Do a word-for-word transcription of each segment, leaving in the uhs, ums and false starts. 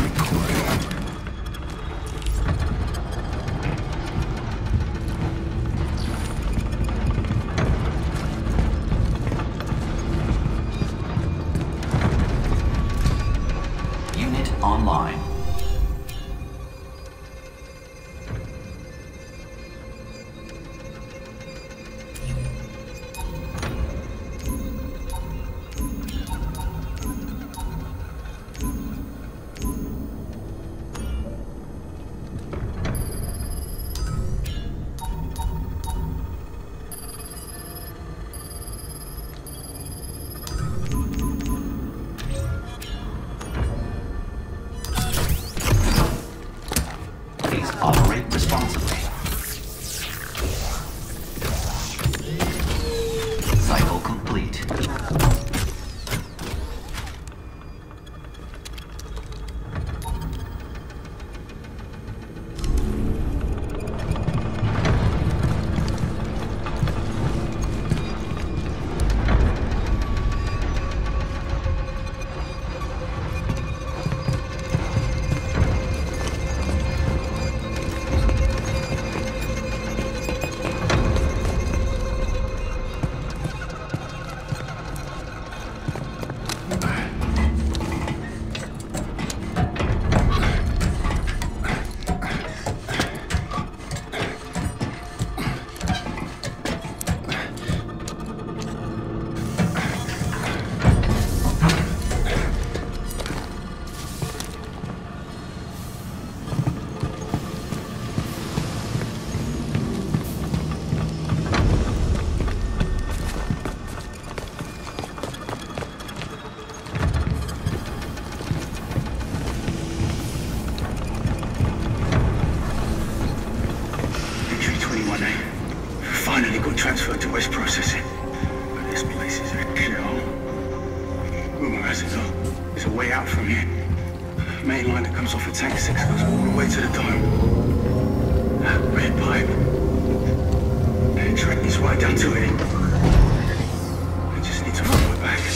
Online. Operate responsibly. Cycle complete. Finally got transferred to West Processing. But this place is a shithole. Rumour has it though, there's a way out from here. Main line that comes off of Tank six goes all the way to the dome. That red pipe. The train is right down to it. I just need to follow it back.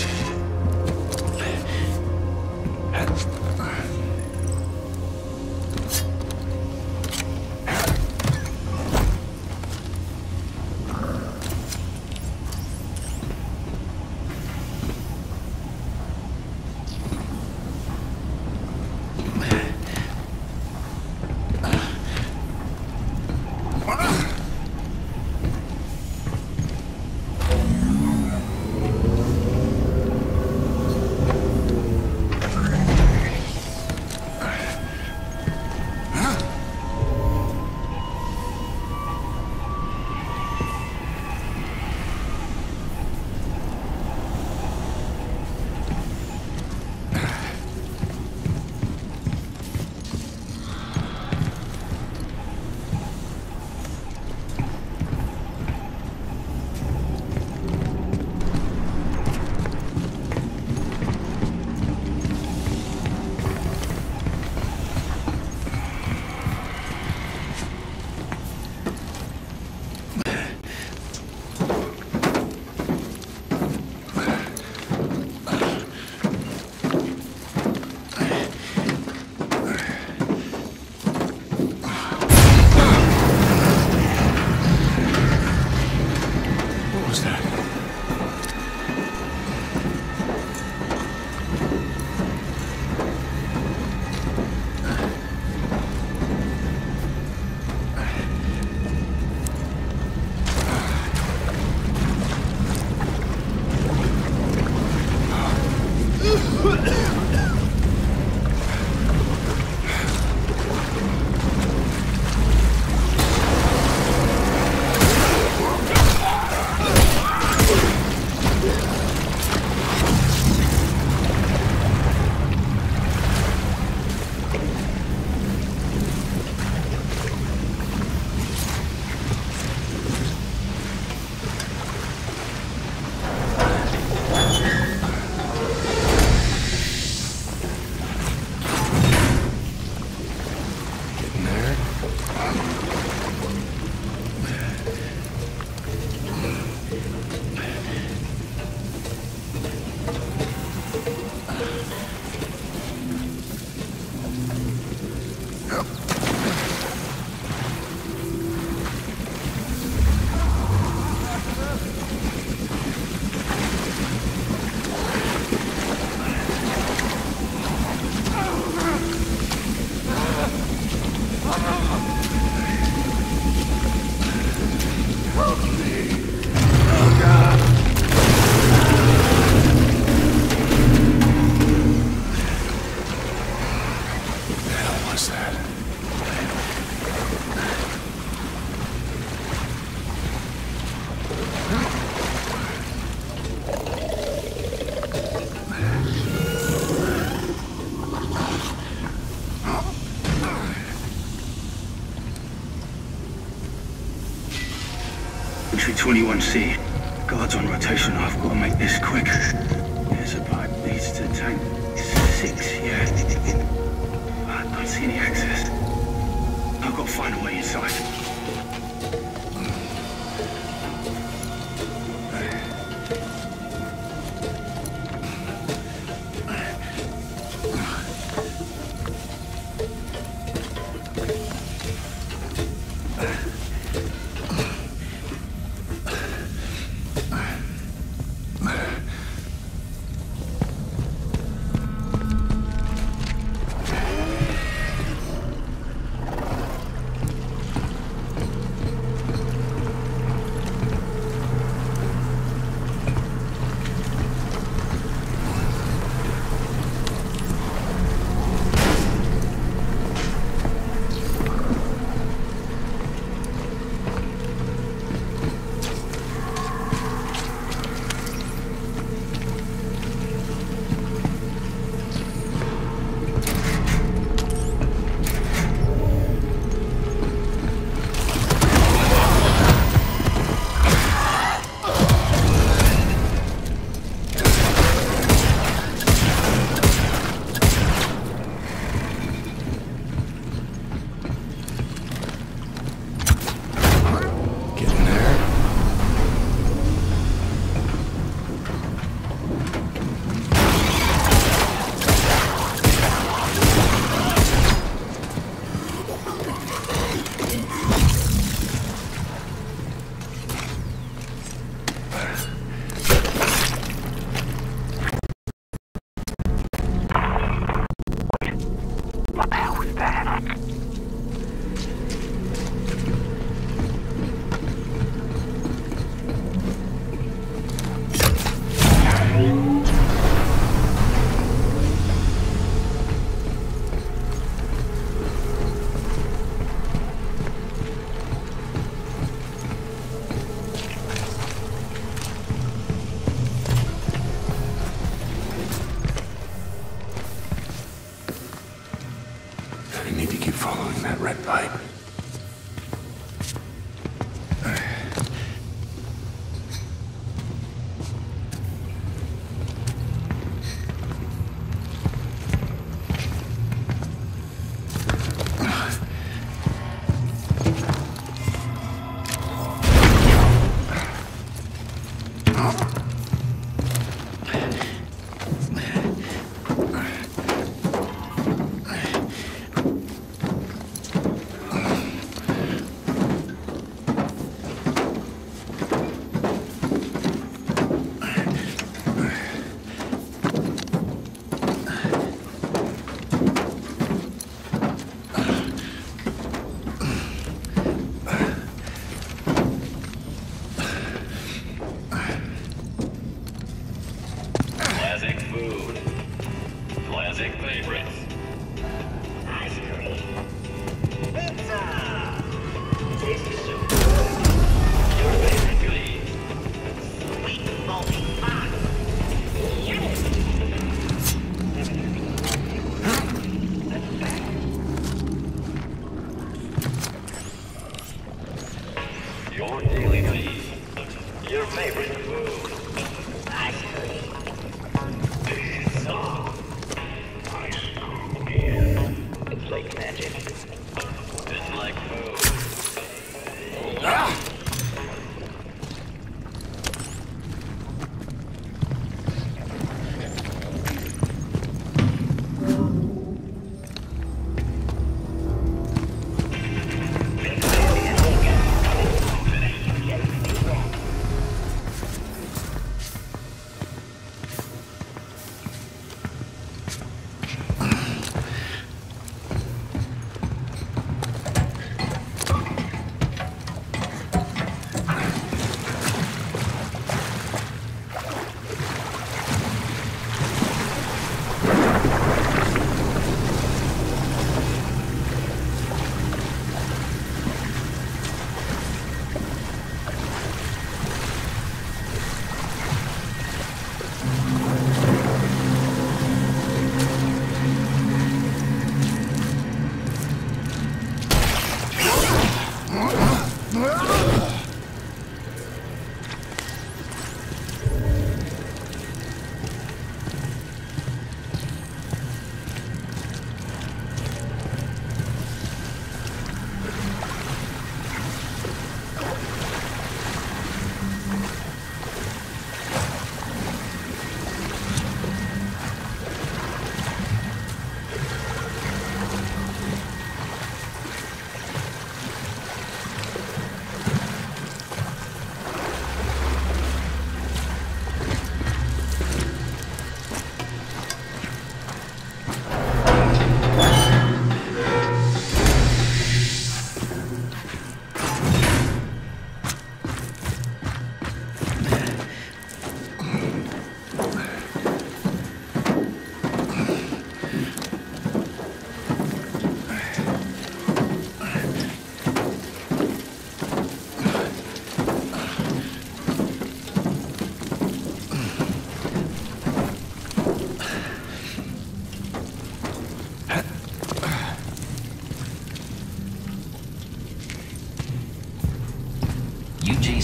twenty-one C. Guards on rotation. I've got to make this quick. There's a pipe leads to tank six, yeah. I don't see any access. I've got to find a way inside.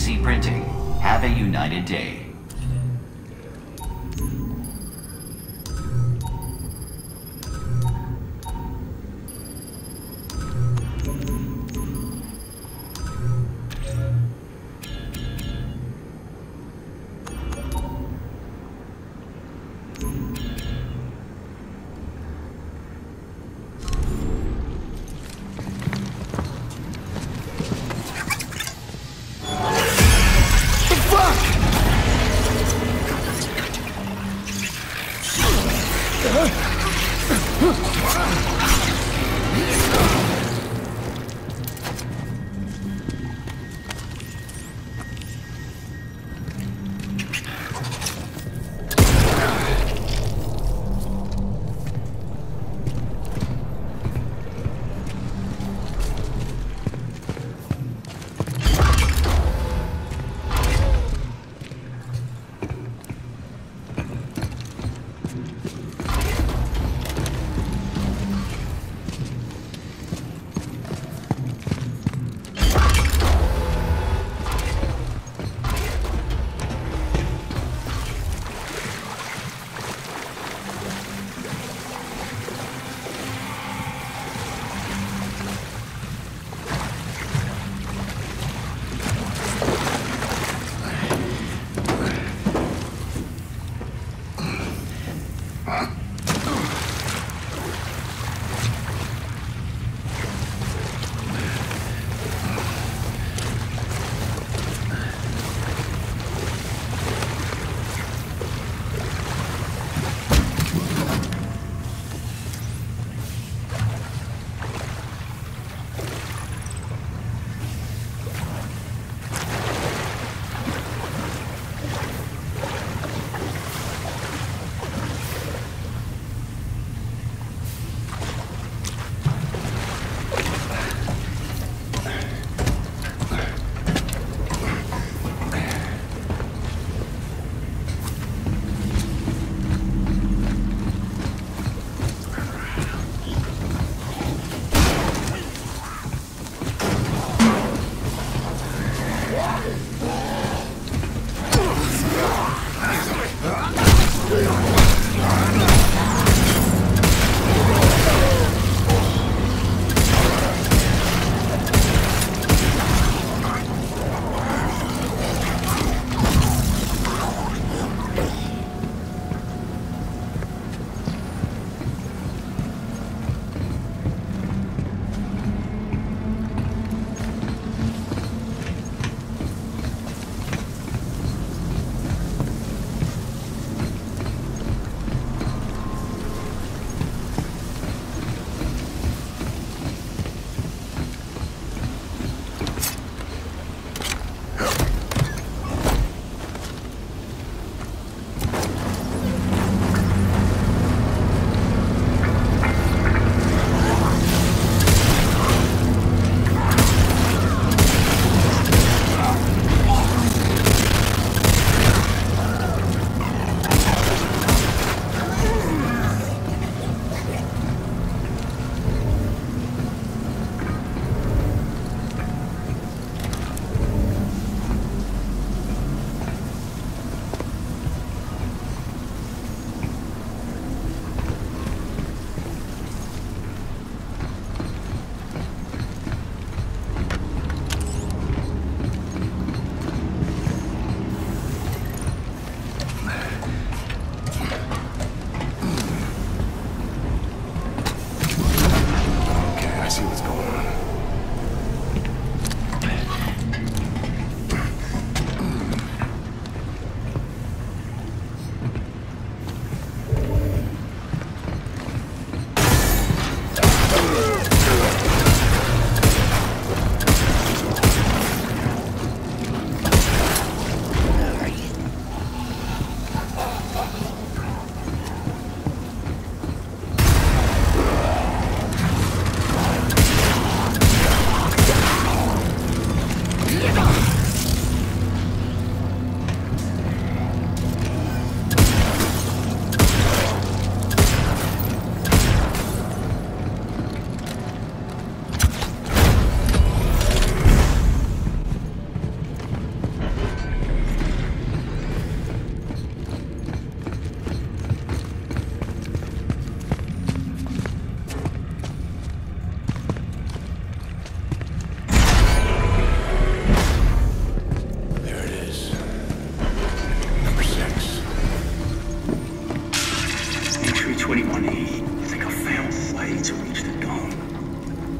C Printing. Have a united day. The fuck?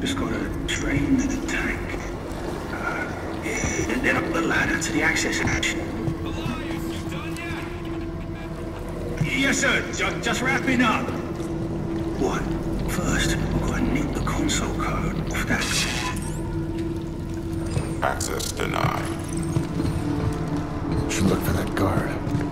Just got a train and a tank. Uh, yeah, and then up the ladder to the access hatch. Yes, sir. Just, just wrapping up. What? First, we've got to nick the console code off that. Access denied. Should look for that guard.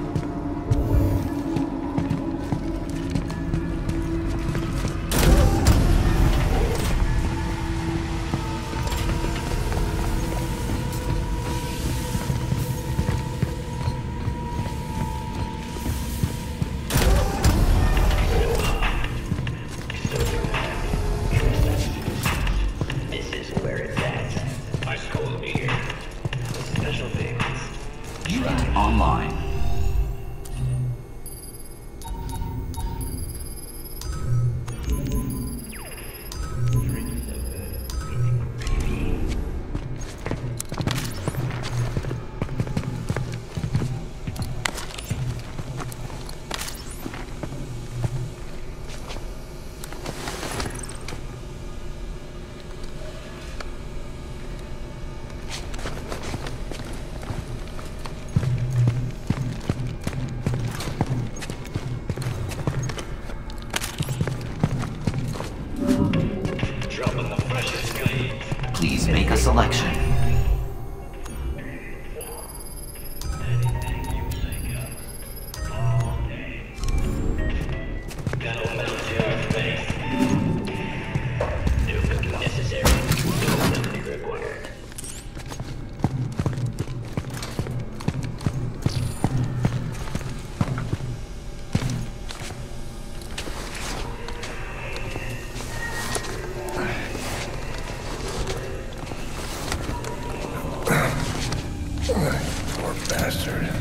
Online. Please make a selection. Poor bastard.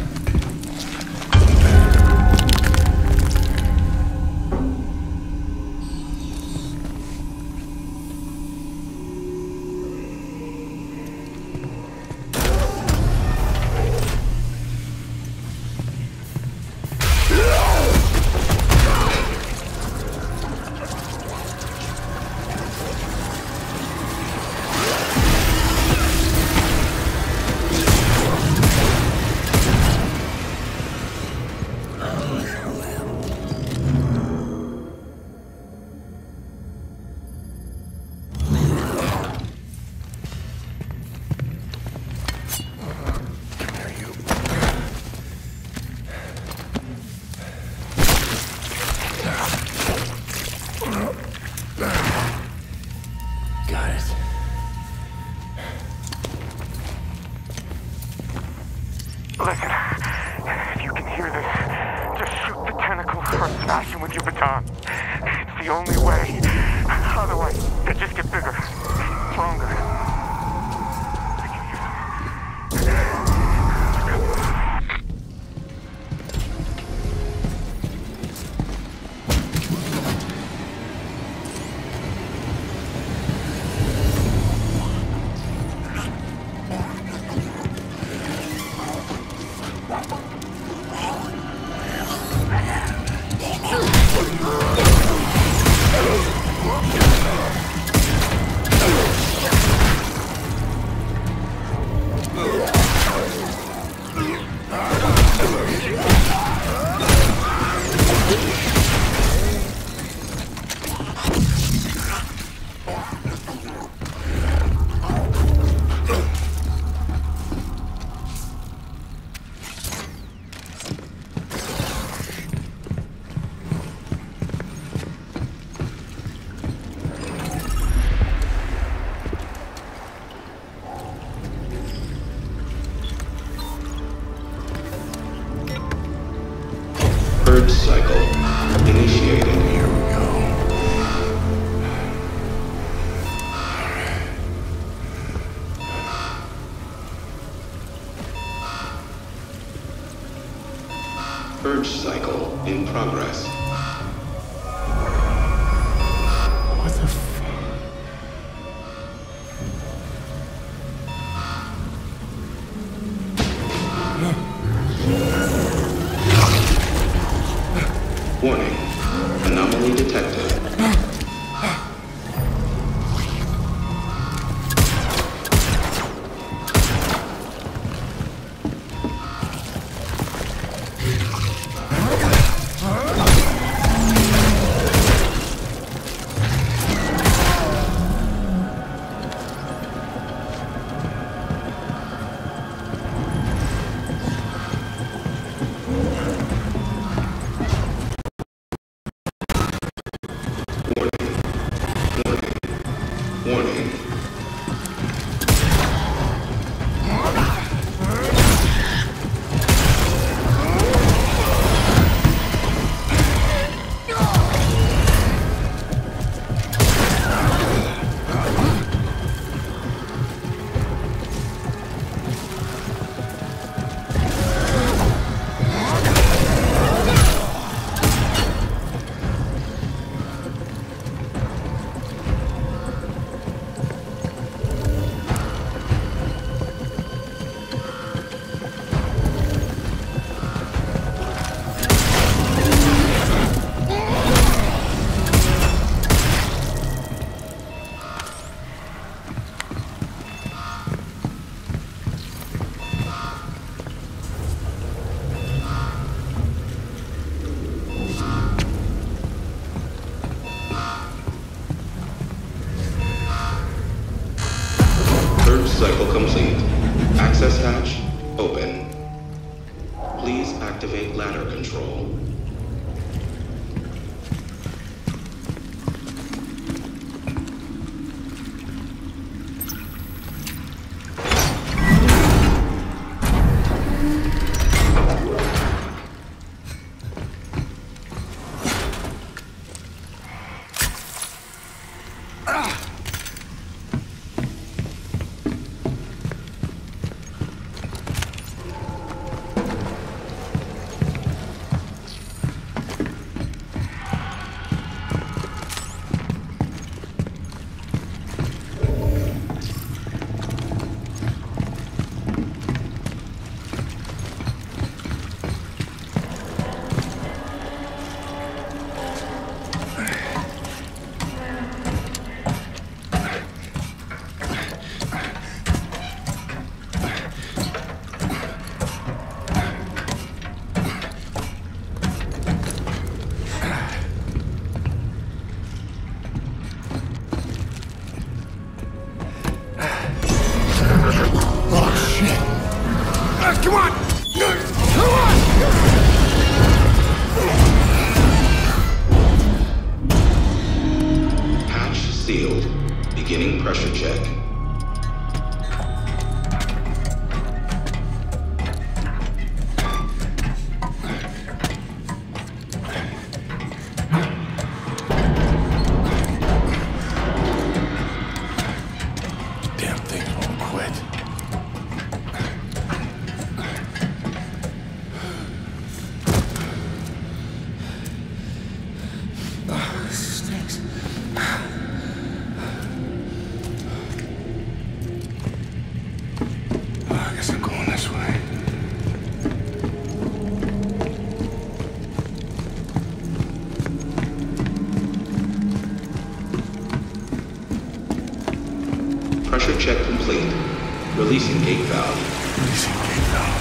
Got it. Listen, if you can hear this, just shoot the tentacles or smash them with your baton. It's the only way. Otherwise, they just get bigger, stronger. Purge cycle initiated. Here we go. Purge cycle in progress. What the f... Warning. Anomaly detected. Warning. Cycle complete. Access hatch open. Please activate ladder control. Beginning pressure check. Damn thing won't quit. Oh, this stinks. I guess I'm going this way. Pressure check complete. Releasing gate valve. Releasing gate valve.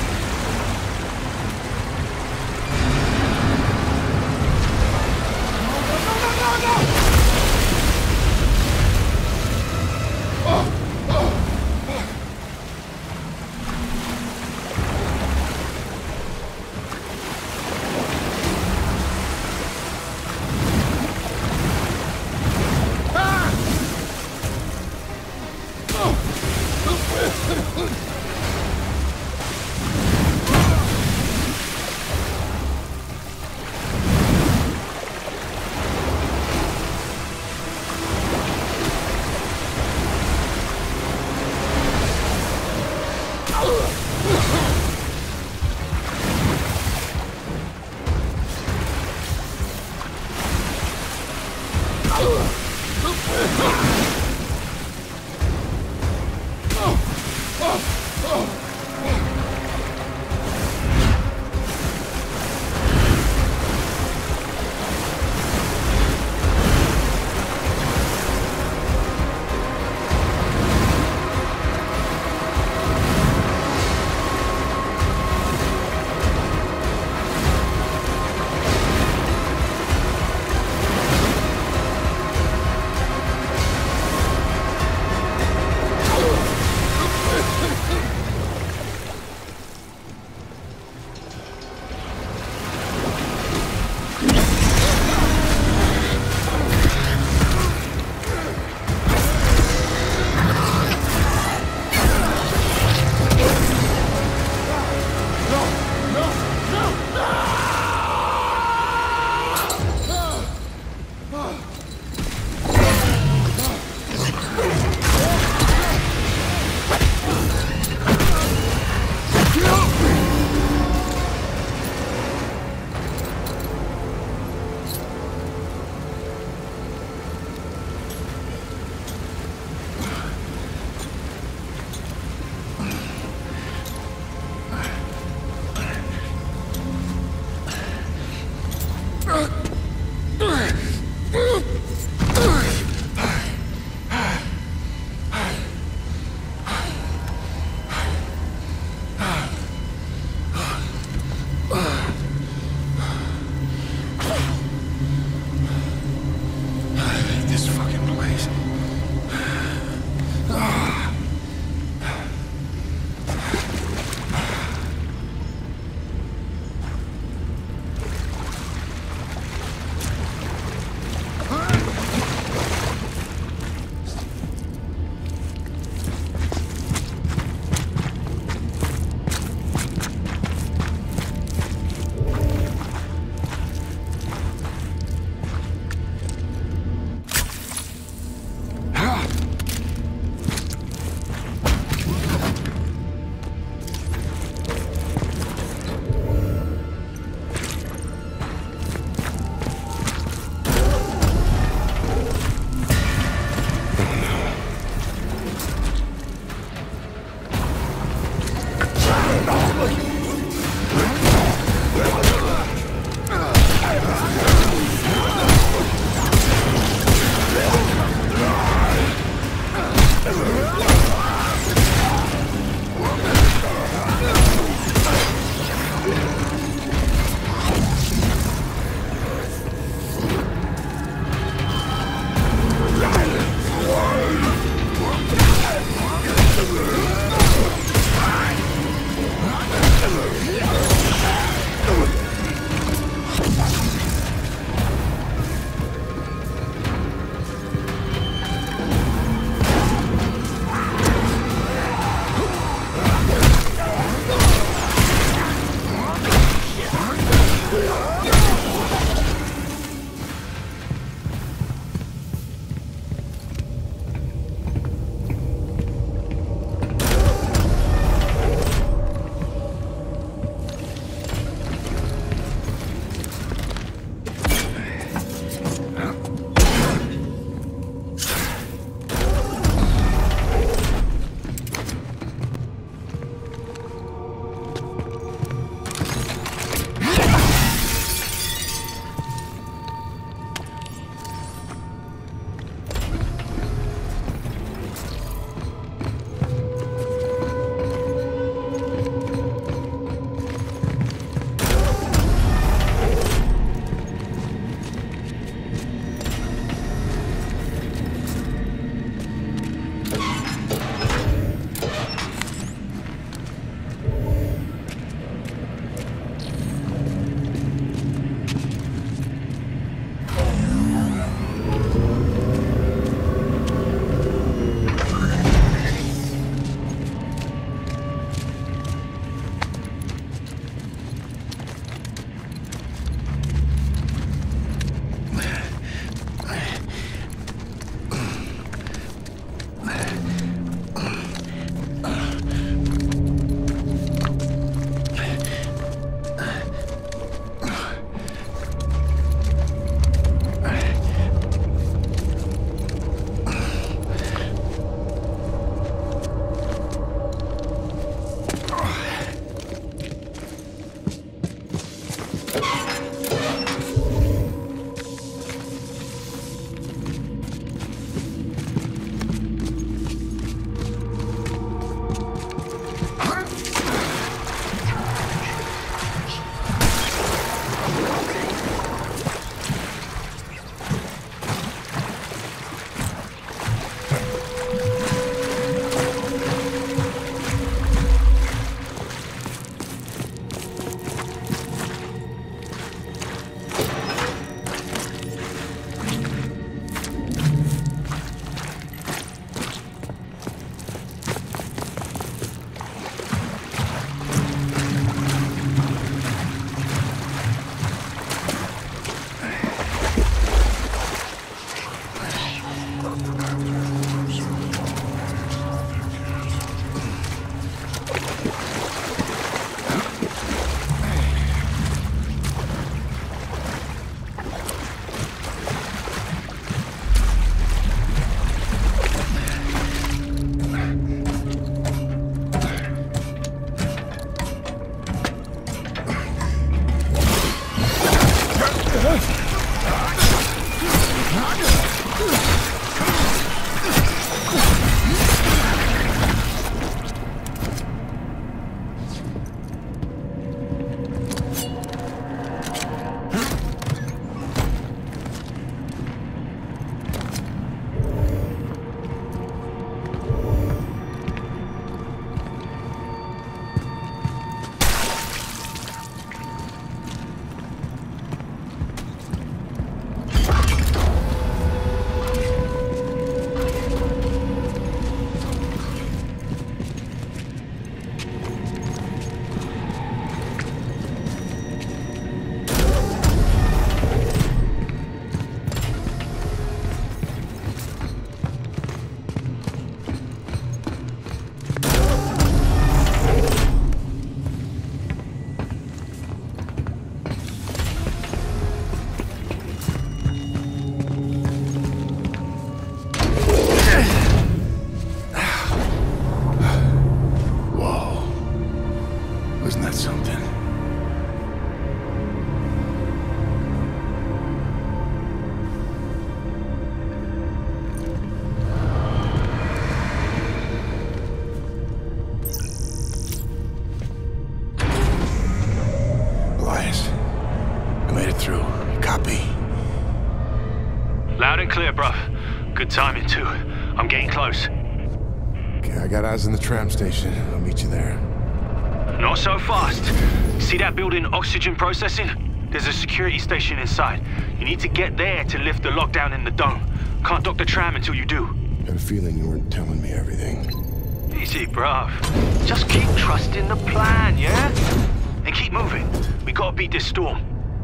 timing, too. I'm getting close. Okay, I got eyes on the tram station. I'll meet you there. Not so fast. See that building, oxygen processing? There's a security station inside. You need to get there to lift the lockdown in the dome. Can't dock the tram until you do. Got a feeling you weren't telling me everything. Easy, bruv. Just keep trusting the plan, yeah? And keep moving. We gotta beat this storm.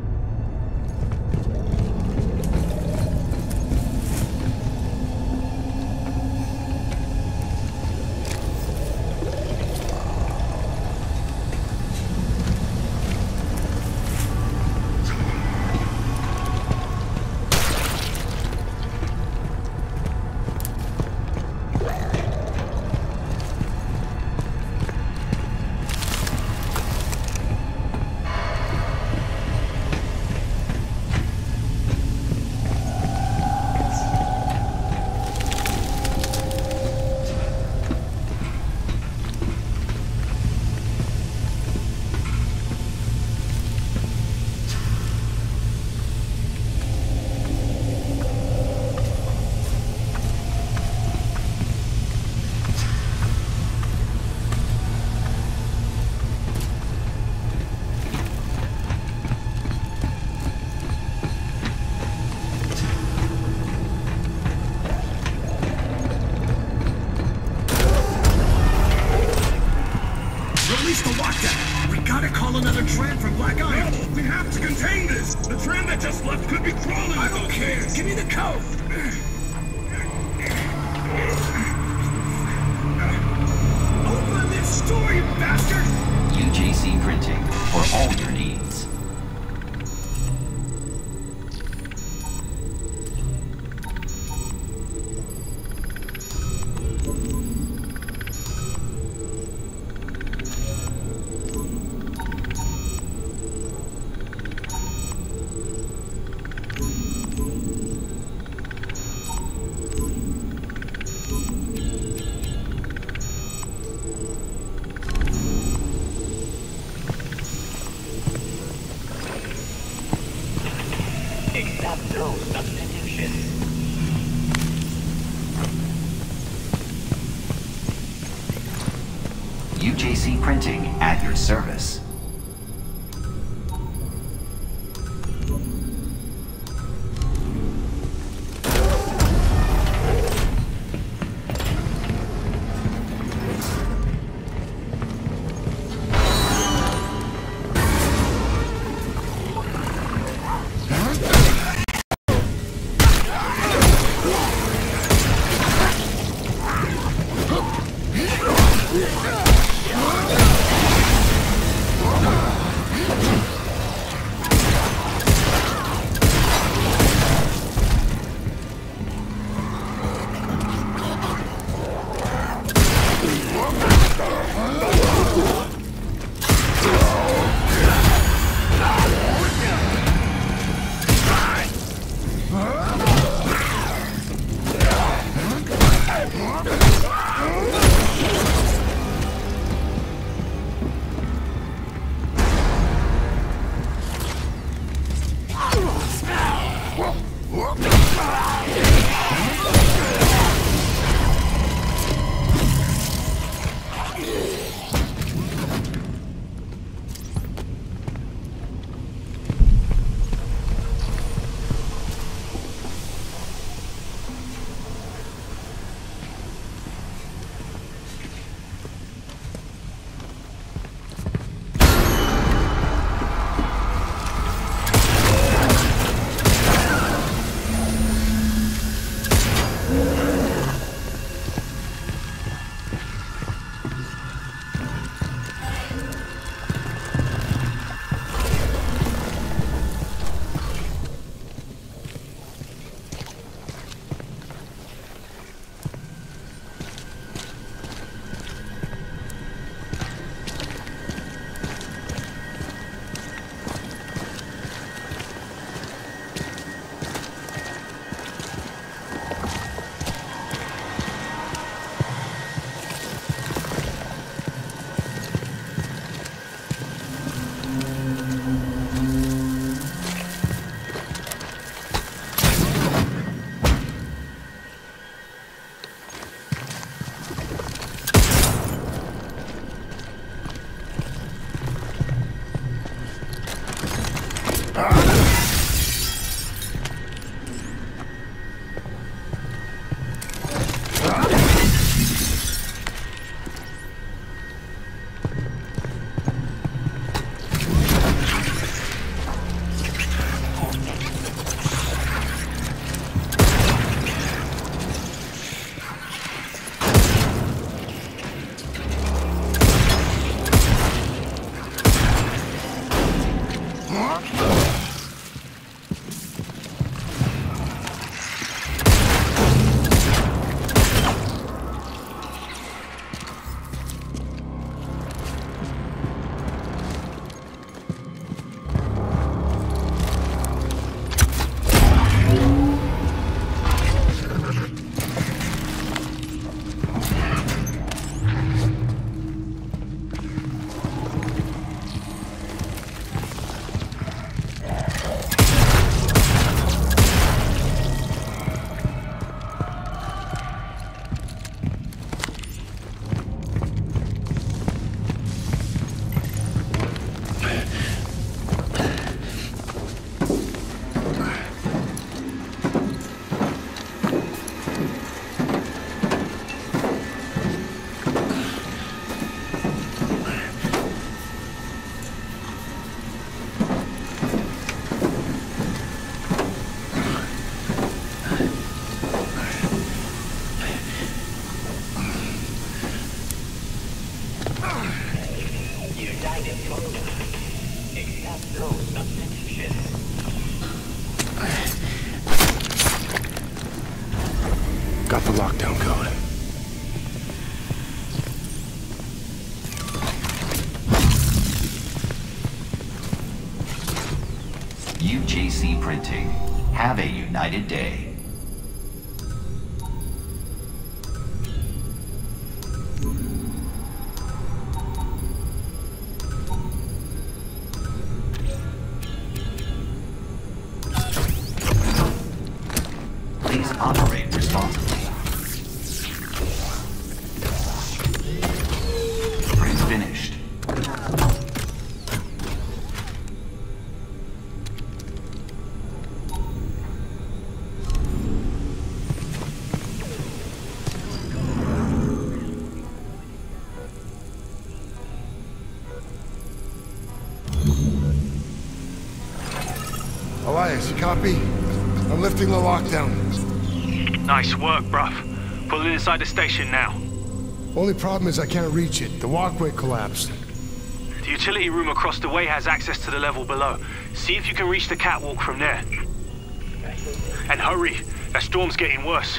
Release the lockdown! We gotta call another tram from Black Island! No, we have to contain this! The tram that just left could be crawling! I don't care! Give me the code! Open this door, you bastard! U J C Printing for all your needs. Accept no substitution. U J C Printing at your service. J C Printing. Have a united day. Please operate responsibly. Print finished. Elias, you copy? I'm lifting the lockdown. Nice work, bruv. Pulling inside the station now. Only problem is I can't reach it. The walkway collapsed. The utility room across the way has access to the level below. See if you can reach the catwalk from there. And hurry, that storm's getting worse.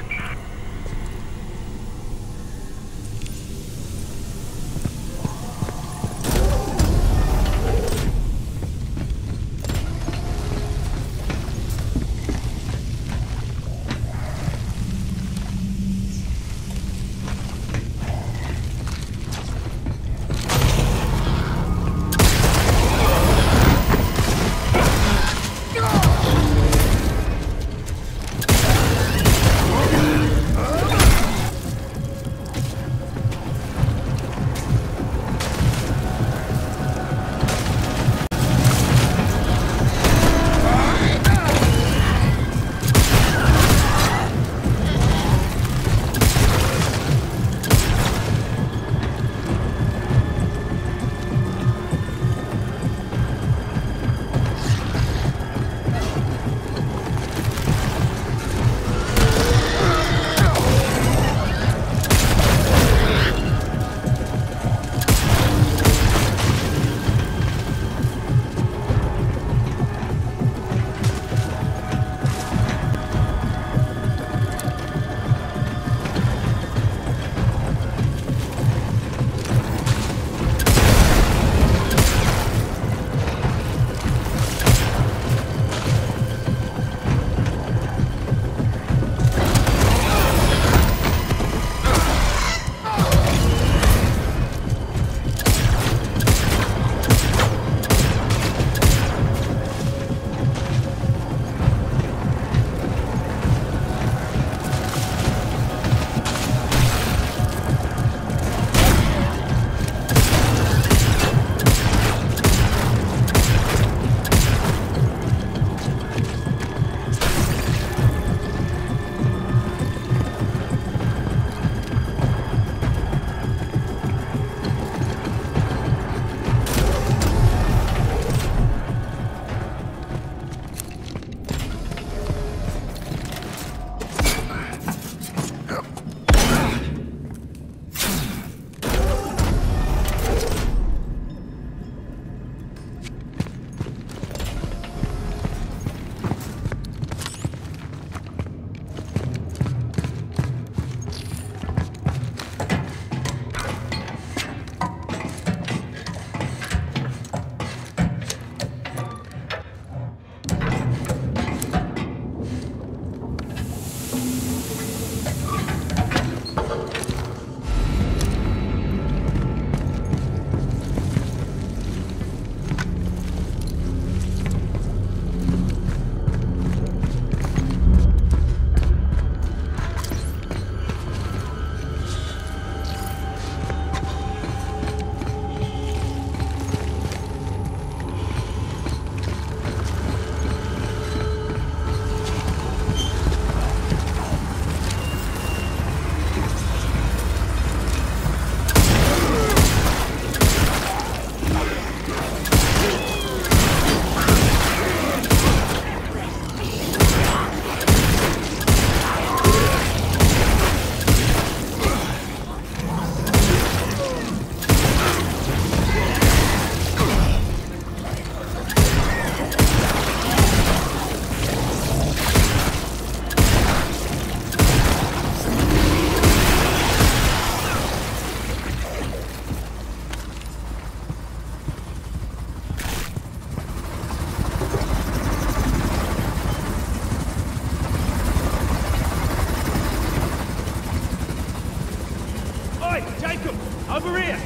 Oi, Jacob! Over here!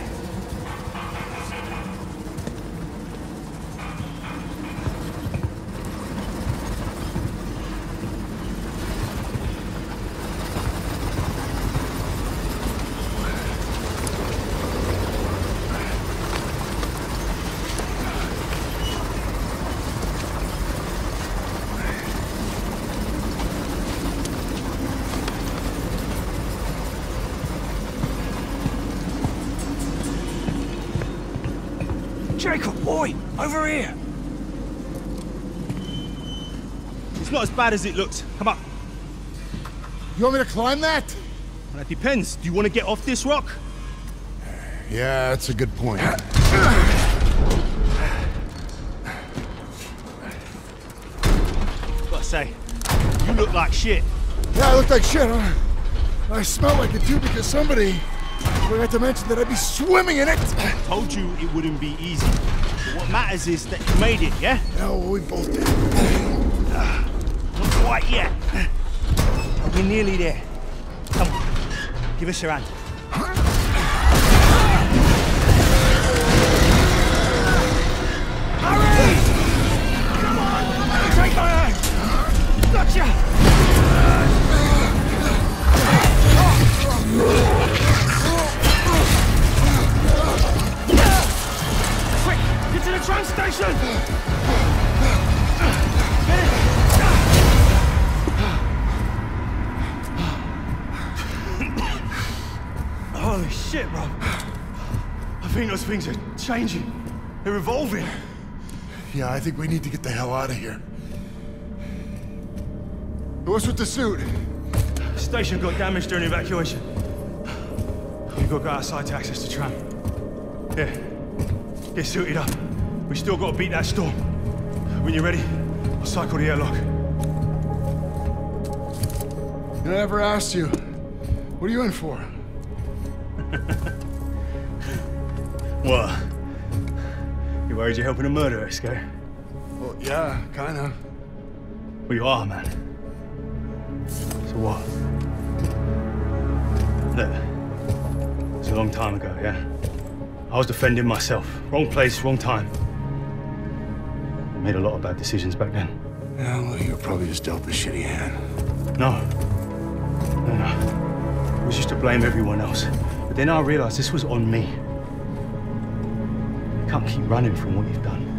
Jacob, boy, over here! It's not as bad as it looks. Come on. You want me to climb that? Well, that depends. Do you want to get off this rock? Yeah, that's a good point. Gotta say, you look like shit. Yeah, I look like shit, huh? I smell like it too because somebody forgot to mention that I'd be swimming in it. Told you it wouldn't be easy. But what matters is that you made it, yeah? Yeah, well, we both did. Not quite yet. But we're nearly there. Come on, give us your hand. Hurry! Come on! Take my hand! Gotcha! Quick! Get to the train station! Get it! Holy shit, Rob. I think those things are changing. They're evolving. Yeah, I think we need to get the hell out of here. What's with the suit? The station got damaged during evacuation. We've got to go outside to access the tram. Yeah, get suited up. We still got to beat that storm. When you're ready, I'll cycle the airlock. I never asked you. What are you in for? What? You worried you're helping a murderer escape? Well, yeah, kinda. Well, you are, man. So what? Look, it's a long time ago, yeah? I was defending myself. Wrong place, wrong time. I made a lot of bad decisions back then. Yeah, well, you were probably just dealt a shitty hand. No. No, no. It was just to blame everyone else. But then I realized this was on me. You can't keep running from what you've done.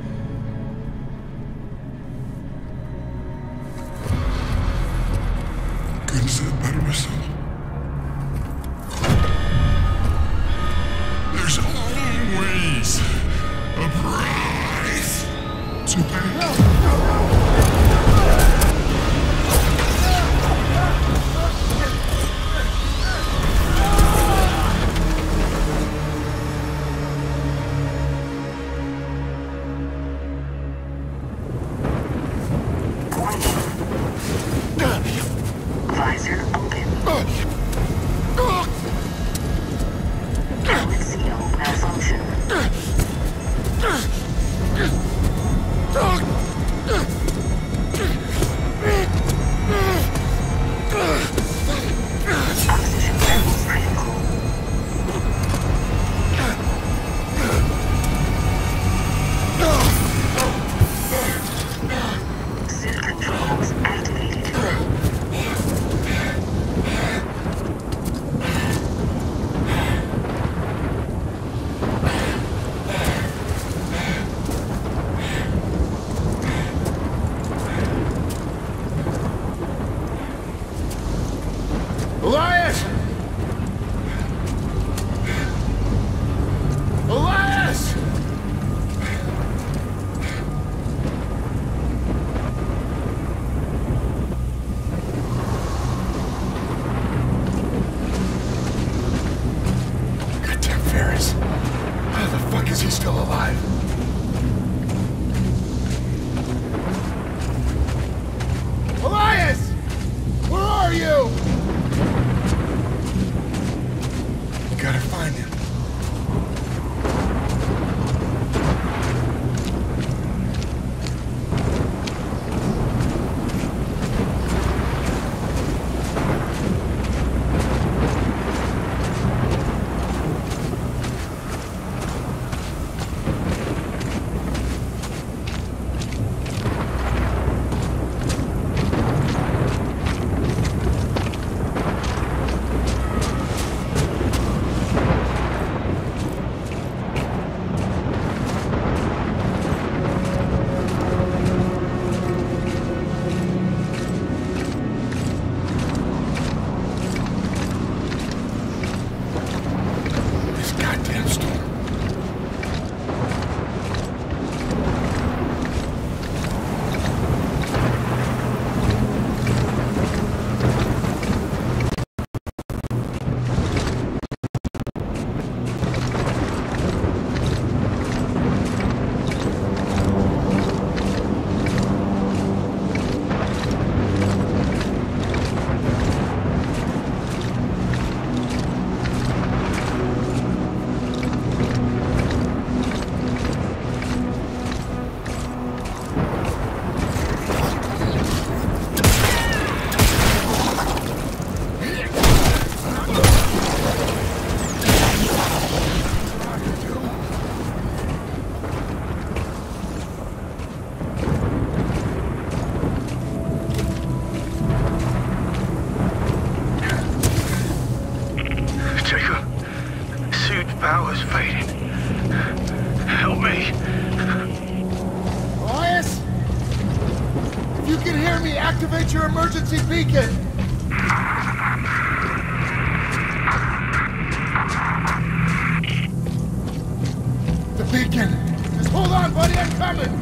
Goodness of the better myself. There's always a price to pay. Visor open. Helmet seal malfunction. Oxygen levels critical. Suit controls activated. Elias! Elias! Goddamn Ferris. How the fuck is he still alive? Elias! Where are you? Gotta find him. power's fading. Help me. Elias? If you can hear me, activate your emergency beacon. The beacon. Just hold on, buddy, I'm coming.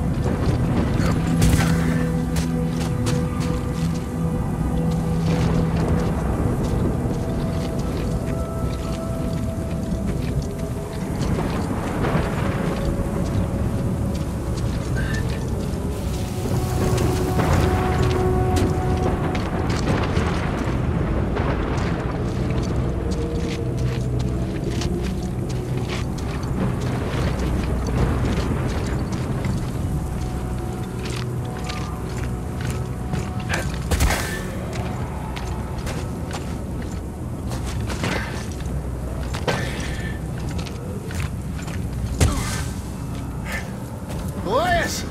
Elias!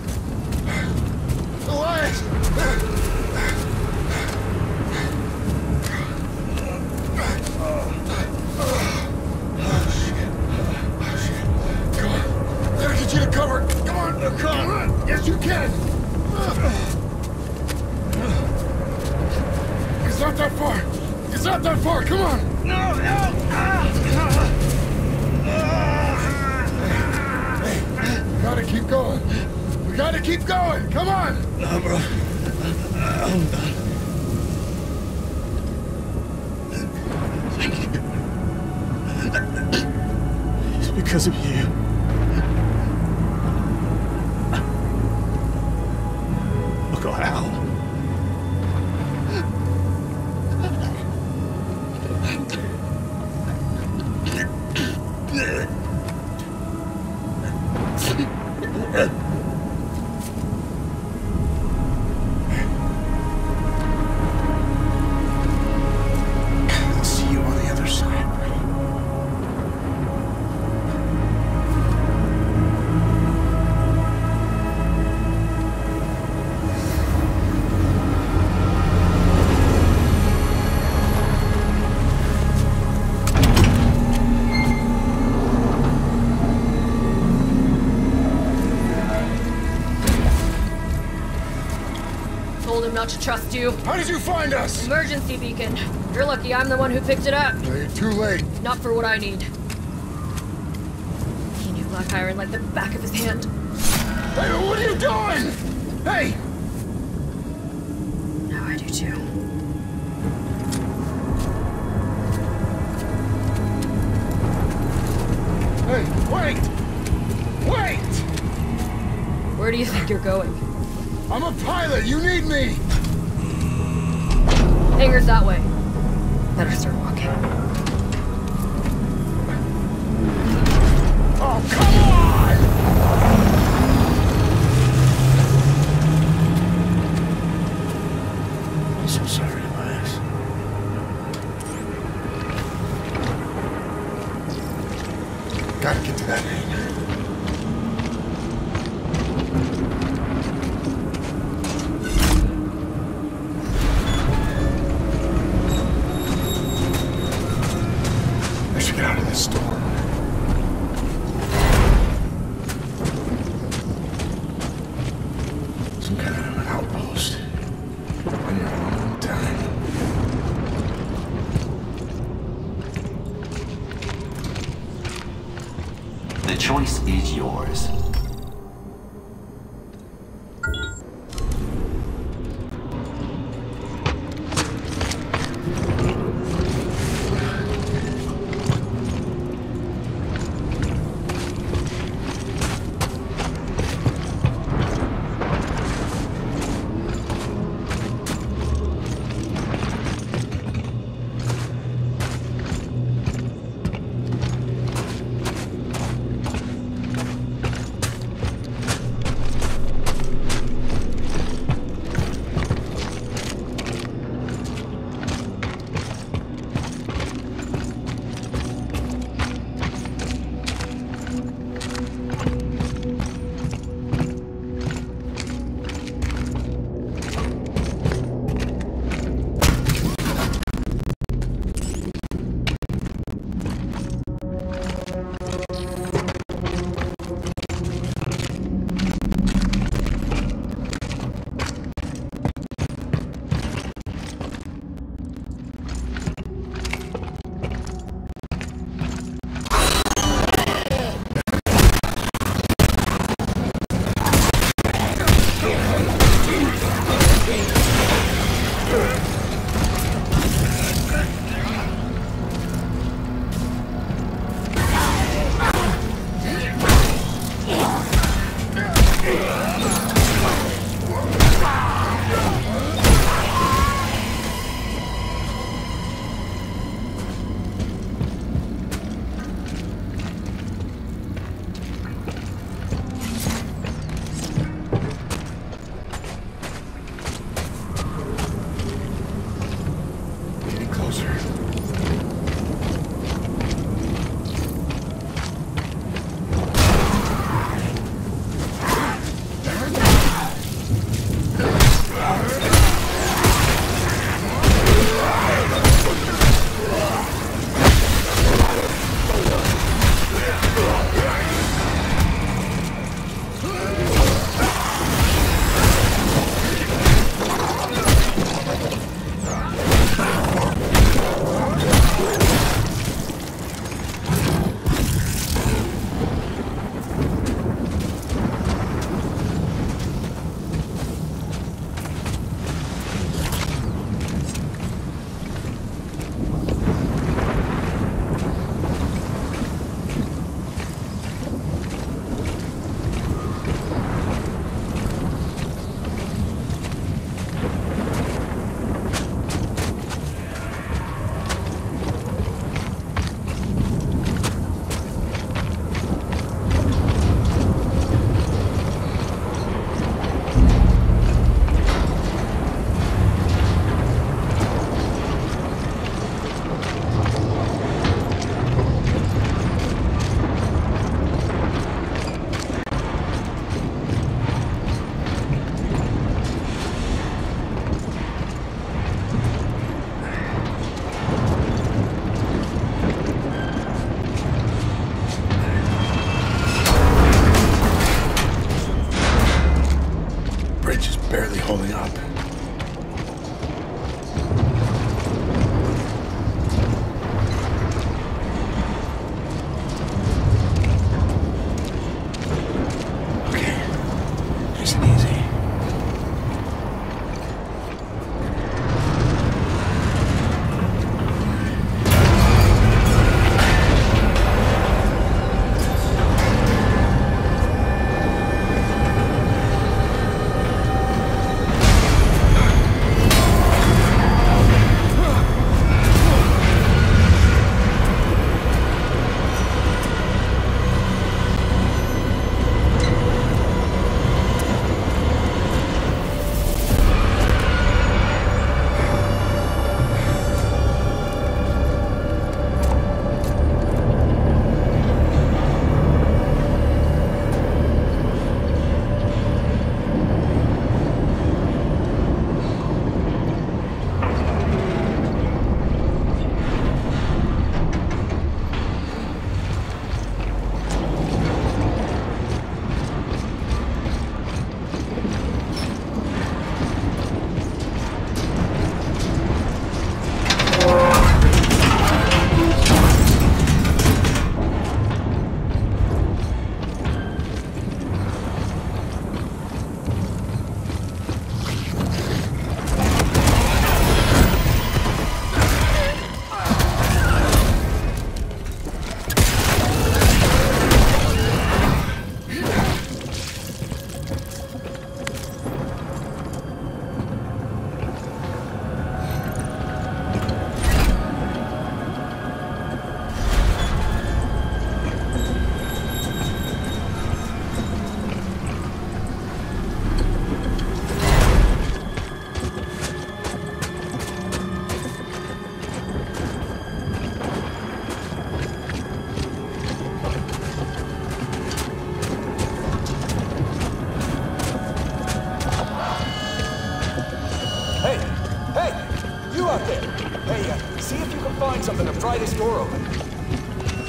Elias! Come on. Gotta get you to cover. Come on. Come on. Yes, you can. It's not that far. It's not that far. Come on. No, no. Hey, gotta keep going. We gotta keep going. Come on. No, bro. I'm done. Thank you. It's because of you. Look at Al. See you on the other side. Told him not to trust you. How did you find us? Emergency beacon. You're lucky I'm the one who picked it up. No, you're too late. Not for what I need. He knew Black Iron like the back of his hand. Hey, what are you doing? Hey! Now I do too. Hey, wait! Wait! Where do you think you're going? I'm a pilot. You need me. Hangar's that way. Better start walking. Oh, come on! I'm so sorry, Elias. Gotta get to that hangar. I should get out of this storm. Some kind of an outpost. Been here a long time. The choice is yours.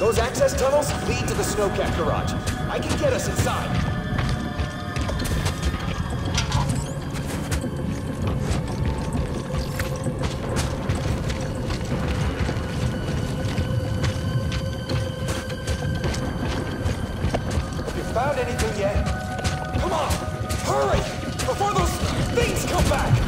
Those access tunnels lead to the Snowcat garage. I can get us inside. Have you found anything yet? Come on! Hurry! Before those things come back!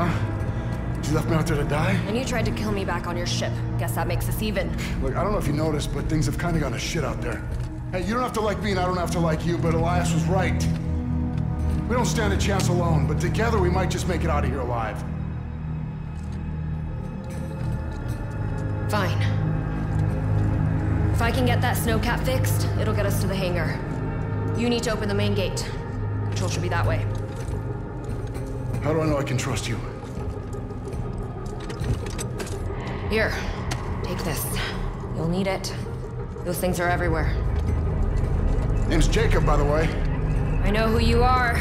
huh? You left me out there to die? And you tried to kill me back on your ship. Guess that makes us even. Look, I don't know if you noticed, but things have kind of gone to shit out there. Hey, you don't have to like me and I don't have to like you, but Elias was right. We don't stand a chance alone, but together we might just make it out of here alive. Fine. If I can get that snowcap fixed, it'll get us to the hangar. You need to open the main gate. Control should be that way. How do I know I can trust you? Here, take this. You'll need it. Those things are everywhere. Name's Jacob, by the way. I know who you are.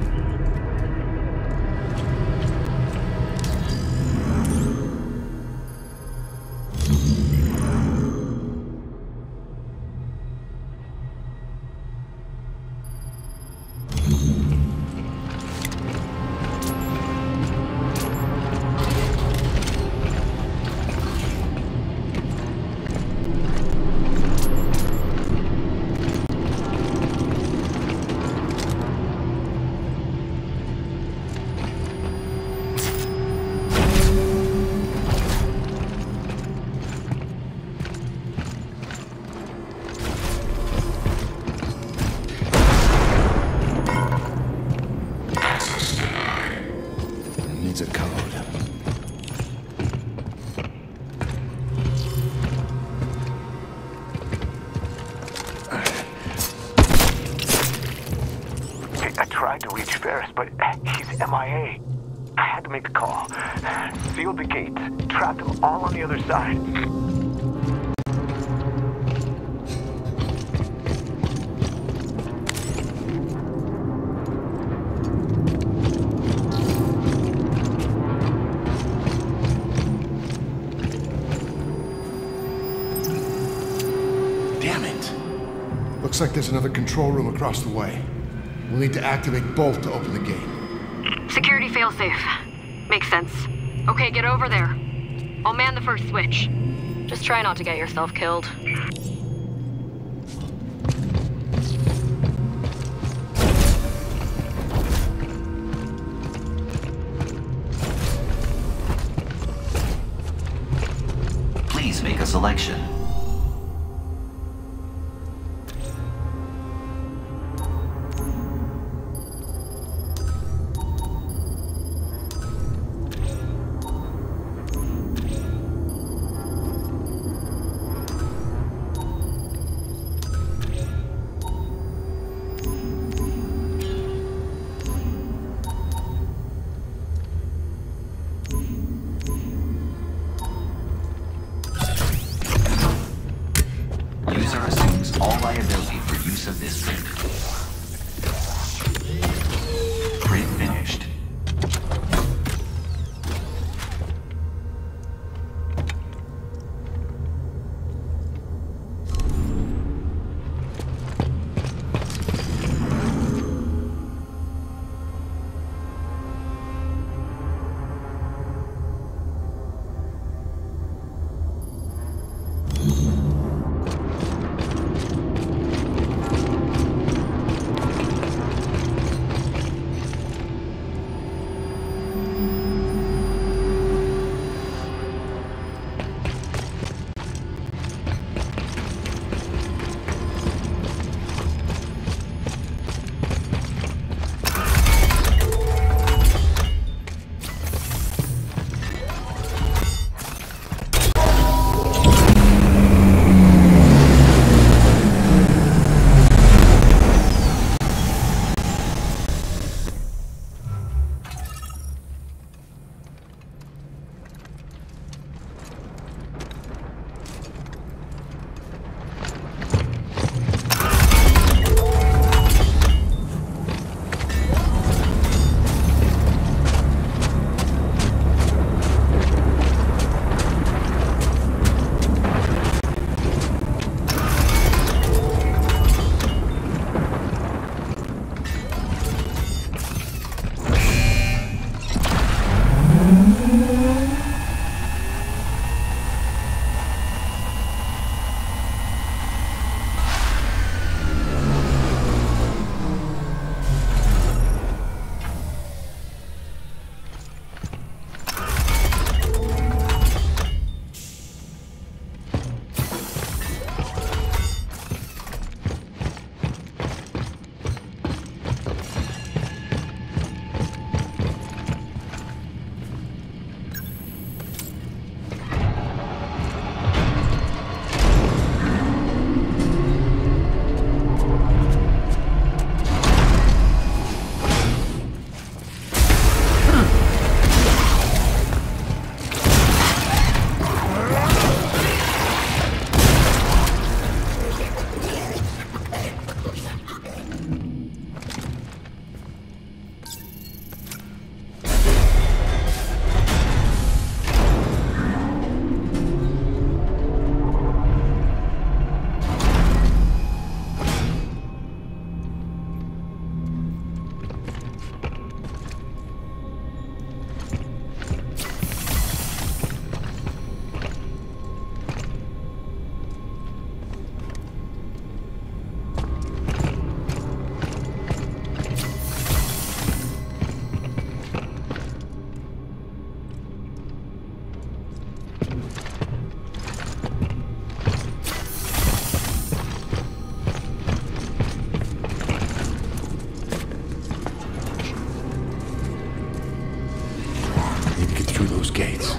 Needs a code. I tried to reach Ferris, but he's M I A. I had to make the call. Sealed the gates. Trapped them all on the other side. Looks like there's another control room across the way. We'll need to activate both to open the gate. Security failsafe. Makes sense. Okay, get over there. I'll man the first switch. Just try not to get yourself killed. Please make a selection. through those gates.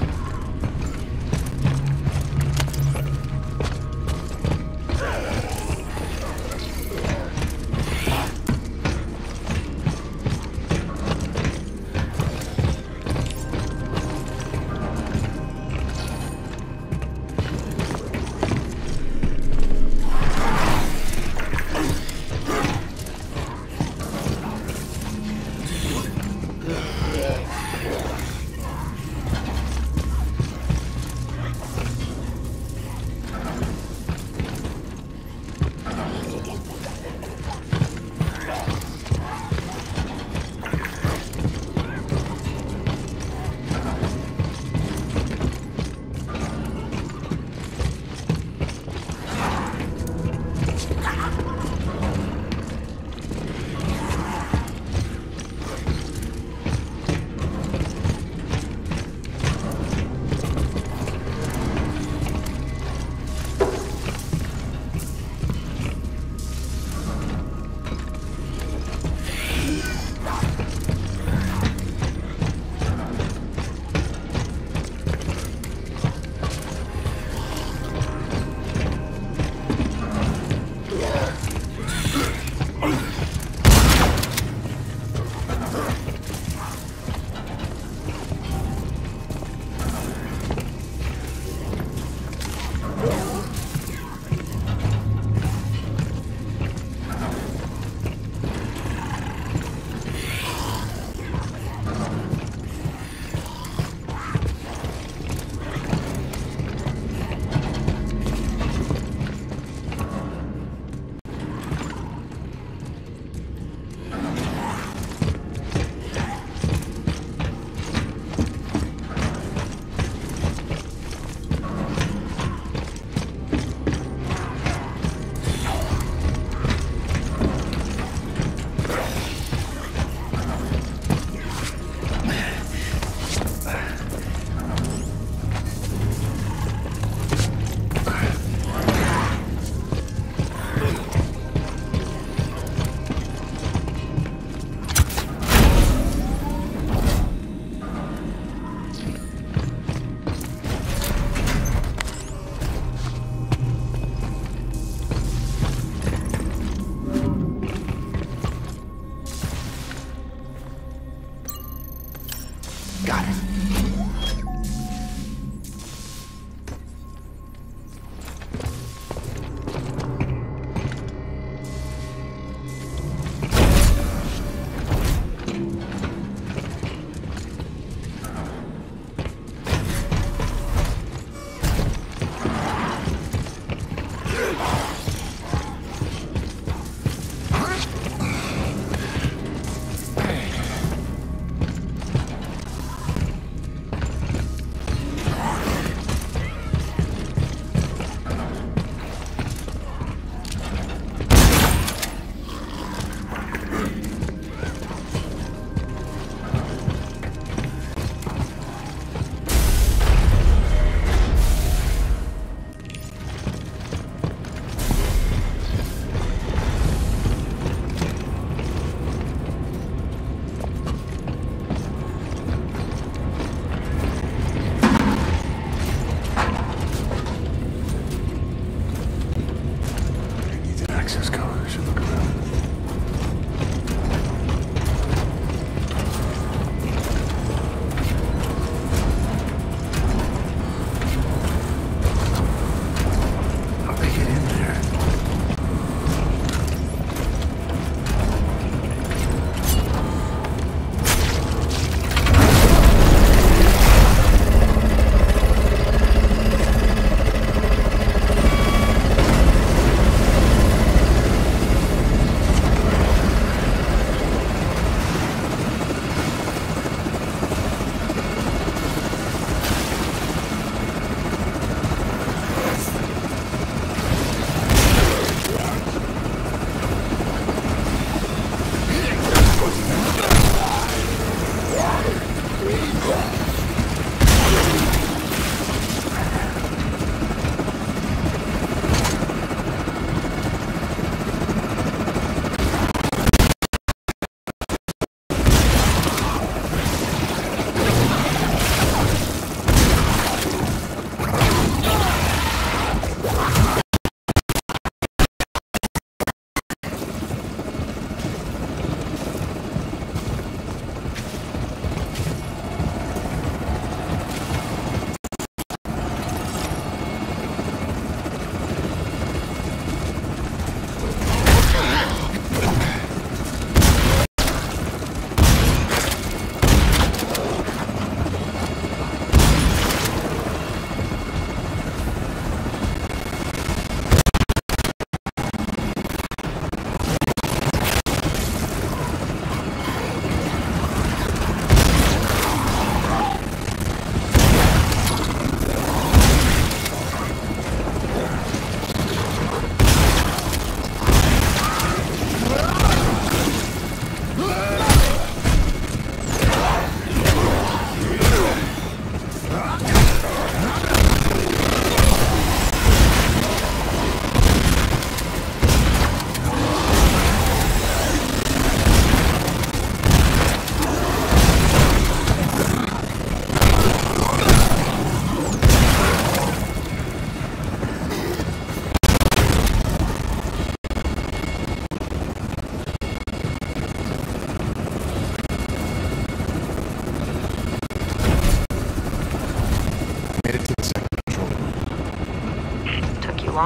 Got it.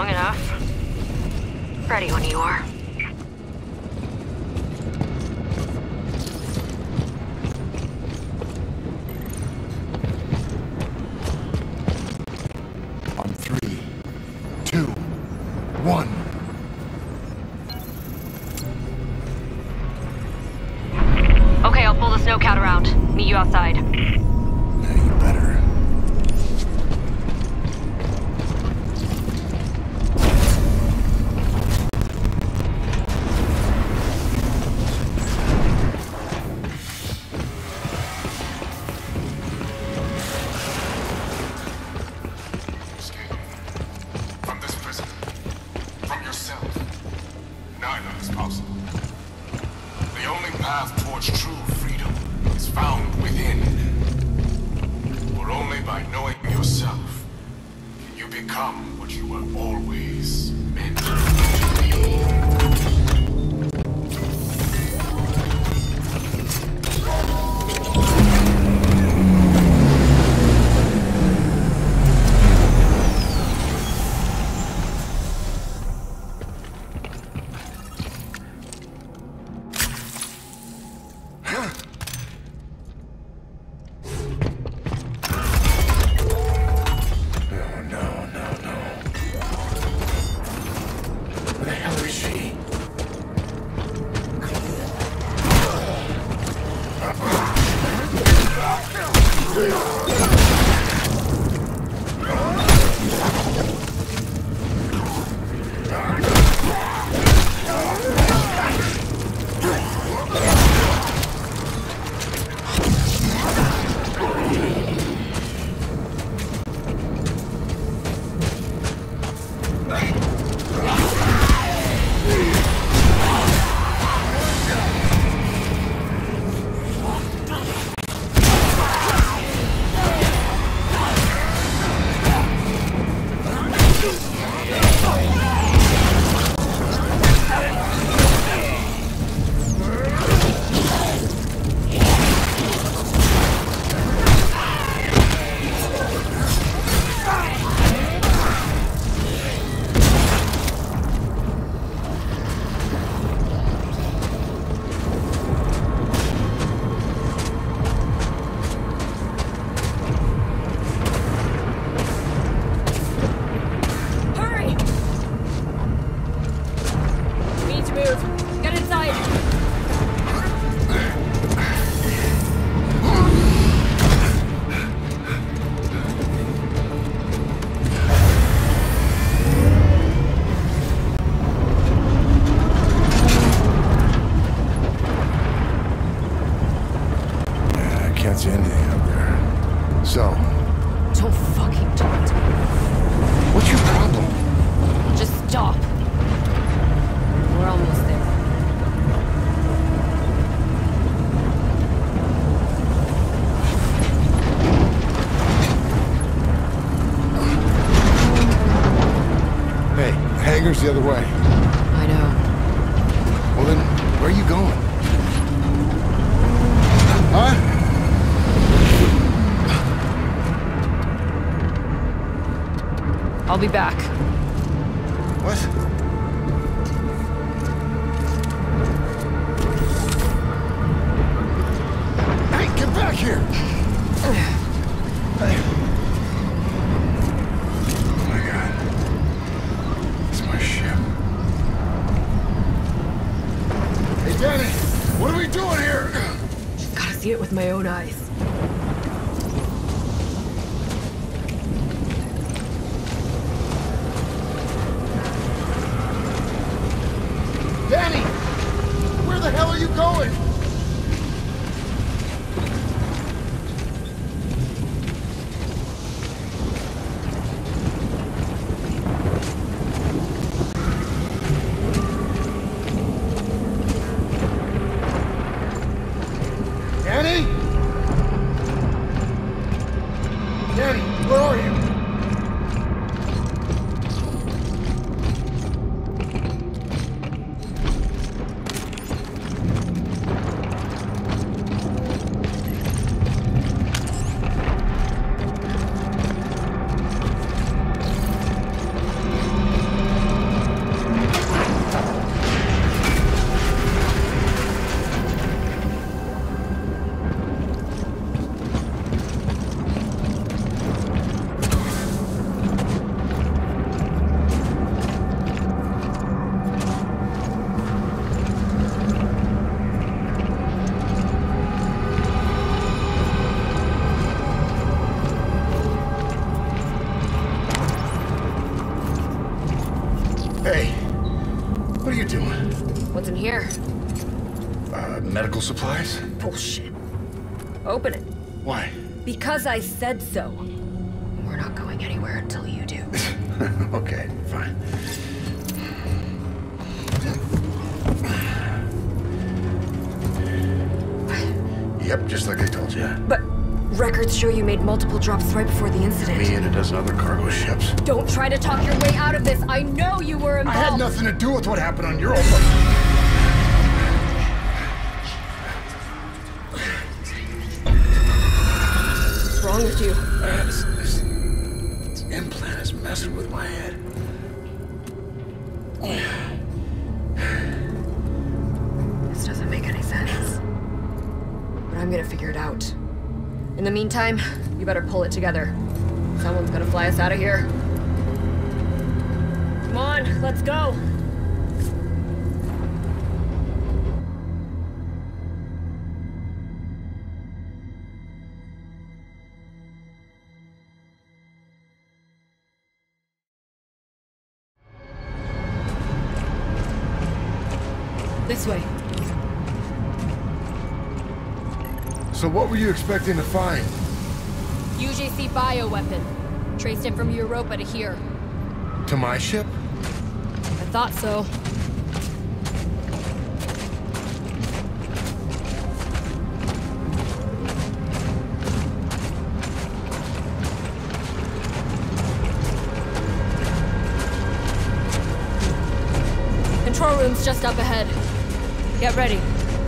long enough. Ready when you are. On three, two, one. Okay, I'll pull the snowcat around. Meet you outside. Yeah, you better. From this prison, from yourself, neither is possible. The only path towards true freedom is found within. For only by knowing yourself can you become what you were always meant to be. Can't see anything out there. So, Don't fucking talk to me. what's your problem? Just stop. We're almost there. Hey, the hangar's the other way. I know. Well then, where are you going? Huh? I'll be back. What? Hey, get back here! Hey. Oh my god. It's my ship. Hey, Danny! What are we doing here? Just gotta see it with my own eyes. Danny! Where the hell are you going? Danny? Danny, where are you? Medical supplies? Bullshit. Open it. Why? Because I said so. We're not going anywhere until you do. Okay, fine. Yep, just like I told you. But records show you made multiple drops right before the incident. Me and a dozen other cargo ships. Don't try to talk your way out of this. I know you were involved. I had nothing to do with what happened on Europa. What's wrong with you? Uh, this, this, this implant is messing with my head. This doesn't make any sense. But I'm gonna figure it out. In the meantime, you better pull it together. Someone's gonna fly us out of here. Come on, let's go. This way. So what were you expecting to find? U J C bioweapon. Traced it from Europa to here. To my ship? I thought so. Control room's just up ahead. Get ready.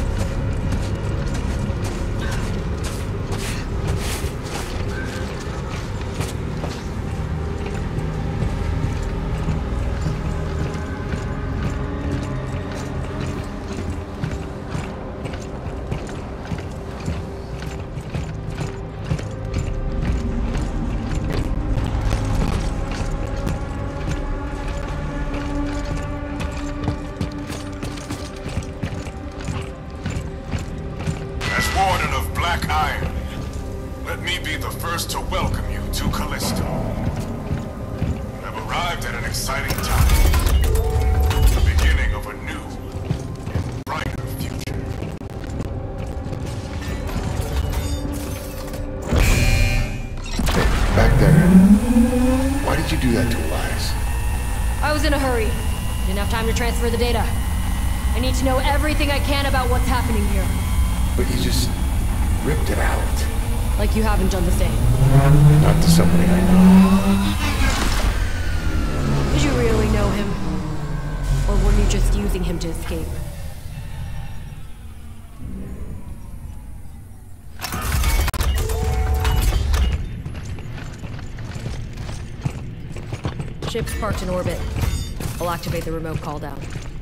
For the data. I need to know everything I can about what's happening here. But you just ripped it out. Like you haven't done the same. Not to somebody I know. Did you really know him? Or were you just using him to escape? Ship's parked in orbit. I'll activate the remote call down.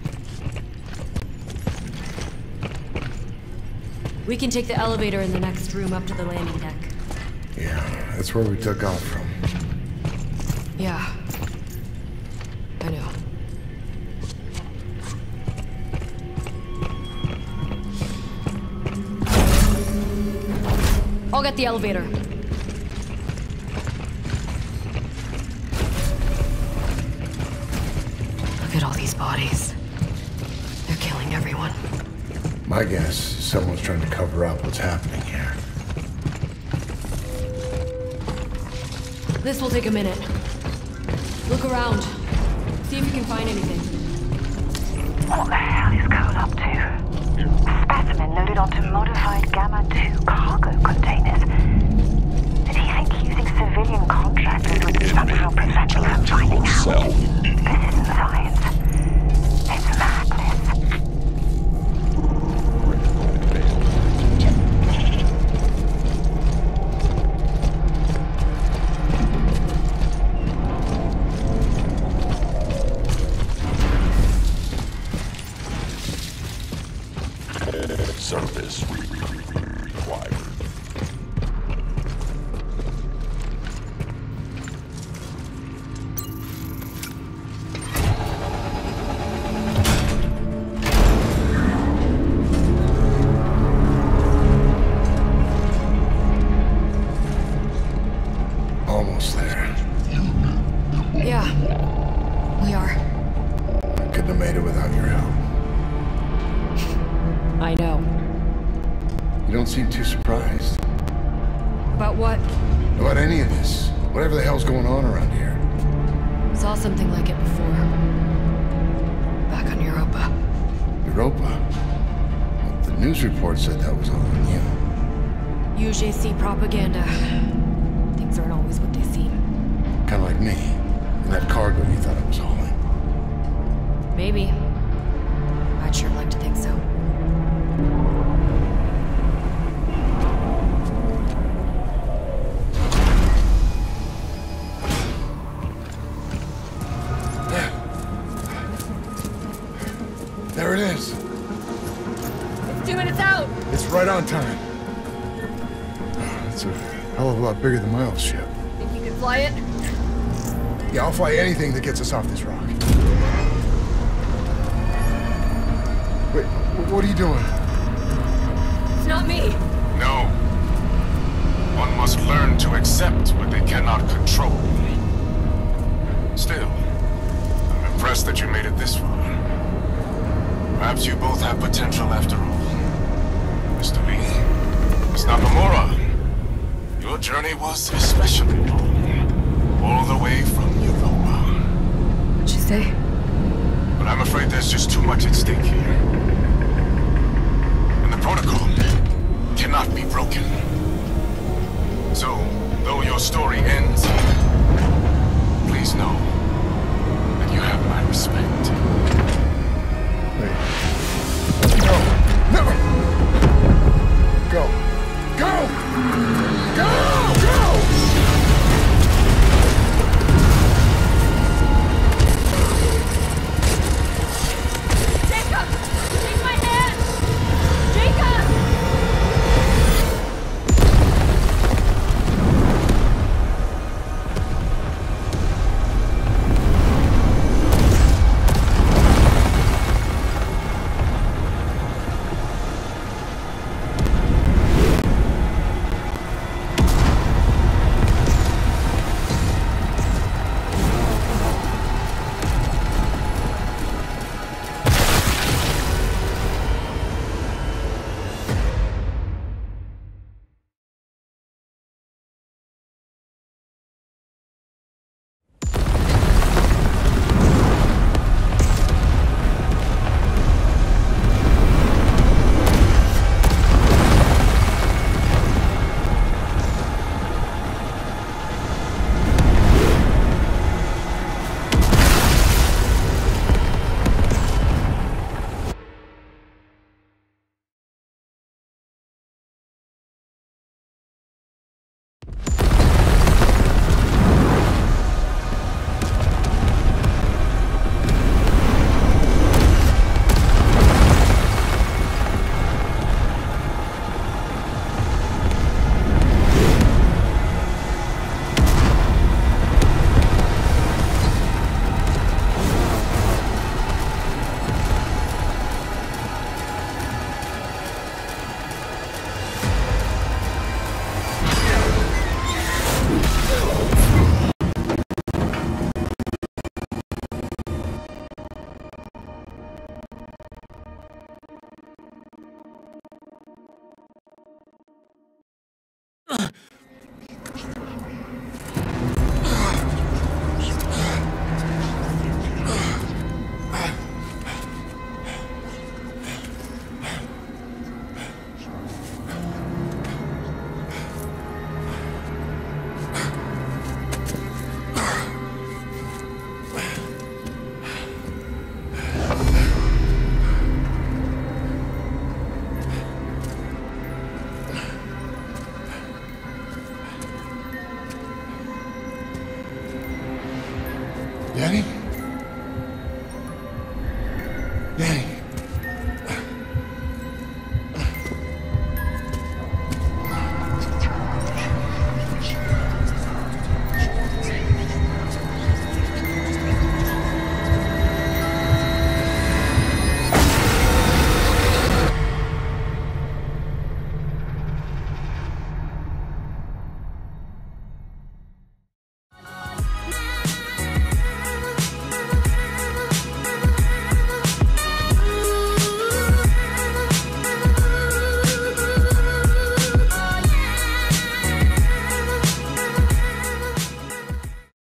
We can take the elevator in the next room up to the landing deck. Yeah, that's where we took off from. Yeah. I know. I'll get the elevator. Look at all these bodies. They're killing everyone. My guess is someone's trying to cover up what's happening here. This will take a minute. Look around. See if you can find anything. What the hell is Cole up to? Specimen loaded onto modified Gamma two cargo containers. Did he think using civilian contractors would somehow prevent me from finding out? This isn't science. It's madness. Service required. Almost there. Yeah, we are. I couldn't have made it without your help. I know. You don't seem too surprised. About what? About any of this. Whatever the hell's going on around here. Saw something like it before. Back on Europa. Europa? Well, the news report said that was all on you. U J C propaganda. Things aren't always what they seem. Kind of like me. And that cargo you thought I was hauling. Maybe. I'd sure like to think so. There it is. It's two minutes out. It's right on time. It's a hell of a lot bigger than my old ship. Think you can fly it? Yeah, I'll fly anything that gets us off this rock. Wait, what are you doing? It's not me. No. One must learn to accept what they cannot control. Still, I'm impressed that you made it this far. Perhaps you both have potential after all. Mister Lee, Miss Nakamura, your journey was especially long. All the way from Europa. What'd you say? But I'm afraid there's just too much at stake here. And the protocol cannot be broken. So, though your story ends, please know that you have my respect. Wait. No! No! Go! Go! Go! Go! Jacob! Take my hand! Jacob! Danny?